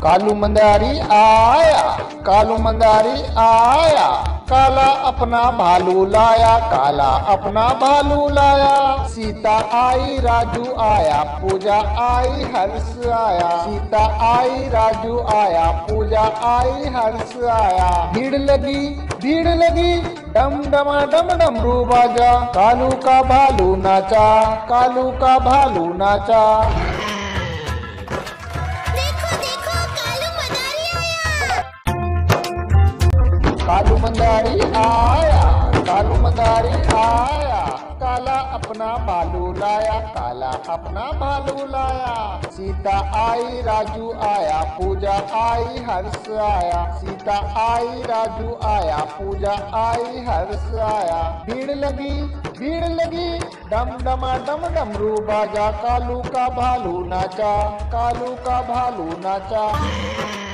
कालू मंदारी आया, कालू मंदारी आया, काला अपना भालू लाया, काला अपना भालू लाया। सीता आई राजू आया, पूजा आई हर्ष आया। सीता आई राजू आया, पूजा आई हर्ष आया। भीड़ लगी डम डमा डम डमरू बाजा। कालू का भालू नाचा, कालू का भालू नाचा। कालू मंदारी आया, कालू मंदारी आया, काला अपना भालू लाया, काला अपना भालू लाया। सीता आई राजू आया, पूजा आई हर्ष आया। सीता आई राजू आया, पूजा आई हर्ष आया। भीड़ लगी डम डमा डम डमरू बाजा। कालू का भालू नाचा, कालू का भालू नाचा।